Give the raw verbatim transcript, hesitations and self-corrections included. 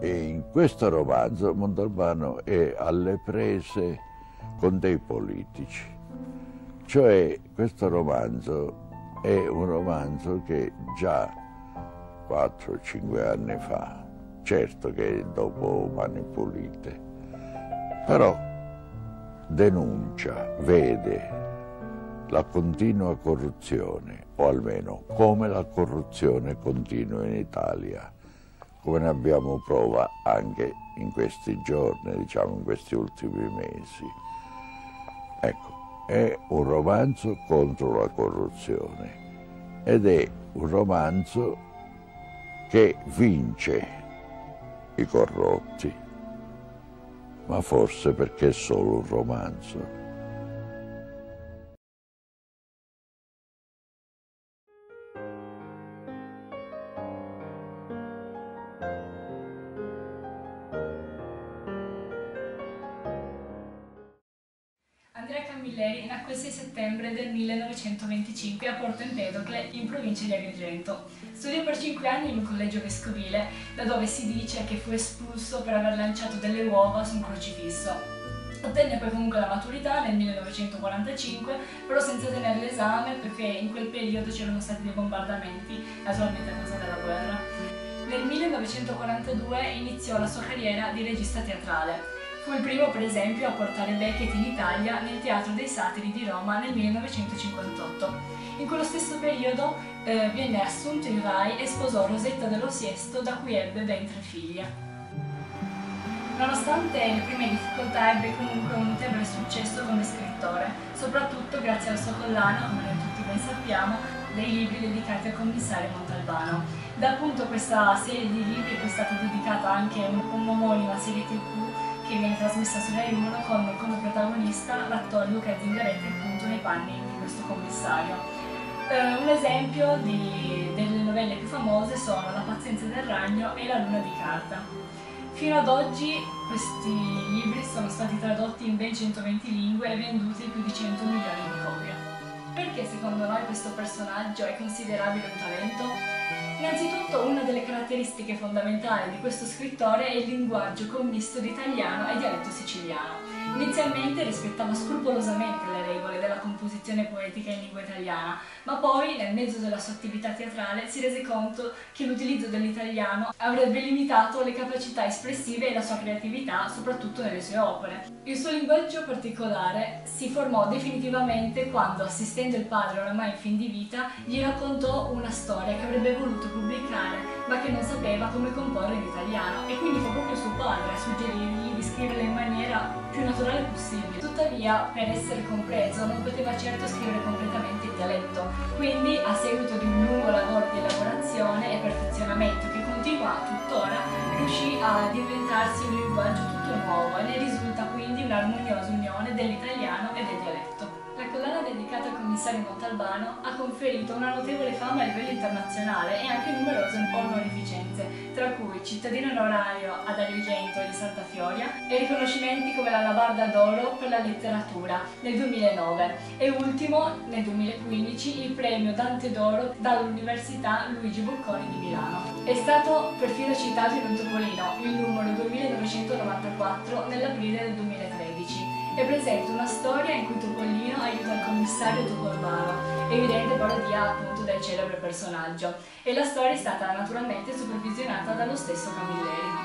E in questo romanzo Montalbano è alle prese con dei politici, cioè questo romanzo è un romanzo che già quattro cinque anni fa, certo che dopo Mani Pulite, però denuncia, vede la continua corruzione, o almeno come la corruzione continua in Italia, come ne abbiamo prova anche in questi giorni, diciamo in questi ultimi mesi. Ecco, è un romanzo contro la corruzione ed è un romanzo che vince i corrotti, ma forse perché è solo un romanzo. Andrea Camilleri nacque il sei settembre del millenovecentoventicinque a Porto Empedocle, in provincia di Agrigento. Studiò per cinque anni in un collegio vescovile, da dove si dice che fu espulso per aver lanciato delle uova su un crocifisso. Ottenne poi comunque la maturità nel millenovecentoquarantacinque, però senza tenere l'esame perché in quel periodo c'erano stati dei bombardamenti, naturalmente a causa della guerra. Nel millenovecentoquarantadue iniziò la sua carriera di regista teatrale. Fu il primo, per esempio, a portare Beckett in Italia nel Teatro dei Satiri di Roma nel millenovecentocinquantotto. In quello stesso periodo eh, venne assunto in Rai e sposò Rosetta dello Siesto, da cui ebbe ben tre figlie. Nonostante le prime difficoltà, ebbe comunque un notevole successo come scrittore, soprattutto grazie alla sua collana, come noi tutti ben sappiamo, dei libri dedicati al commissario Montalbano. Da appunto questa serie di libri è stata dedicata anche un'omonima serie tivù che viene trasmessa su Rai uno con come protagonista l'attore Luca Zingaretti, appunto nei panni di questo commissario. Uh, un esempio di, delle novelle più famose sono La pazienza del ragno e La luna di carta. Fino ad oggi questi libri sono stati tradotti in ben centoventi lingue e venduti più di cento milioni di copie. Perché secondo noi questo personaggio è considerabile un talento? Innanzitutto una delle caratteristiche fondamentali di questo scrittore è il linguaggio commisto di italiano e dialetto siciliano. Inizialmente rispettava scrupolosamente le regole della composizione poetica in lingua italiana, ma poi, nel mezzo della sua attività teatrale, si rese conto che l'utilizzo dell'italiano avrebbe limitato le capacità espressive e la sua creatività, soprattutto nelle sue opere. Il suo linguaggio particolare si formò definitivamente quando, assistendo il padre oramai in fin di vita, gli raccontò una storia che avrebbe voluto pubblicare, ma che non sapeva come comporre in italiano, e quindi fu proprio suo padre a suggerirgli di scriverla in maniera più naturale possibile. Tuttavia, per essere compreso, non poteva certo scrivere completamente in dialetto, quindi a seguito di un lungo lavoro di elaborazione e perfezionamento che continua tuttora, riuscì ad inventarsi un linguaggio tutto nuovo e ne risulta quindi un'armoniosa unione dell'italiano e del dialetto. La collana dedicata al commissario Montalbano ha conferito una notevole fama a livello internazionale e anche numerose onorificenze, tra cui cittadino onorario ad Agrigento e di Santa Fioria e riconoscimenti come la Labarda d'Oro per la letteratura nel duemilanove e ultimo, nel duemilaquindici, il premio Dante d'Oro dall'Università Luigi Bocconi di Milano. È stato perfino citato in un topolino, il numero duemilanovecentonovantaquattro, nell'aprile del duemilatredici. È presente una storia in cui Topolino aiuta il commissario Toporbano, evidente parodia appunto del celebre personaggio, e la storia è stata naturalmente supervisionata dallo stesso Camilleri.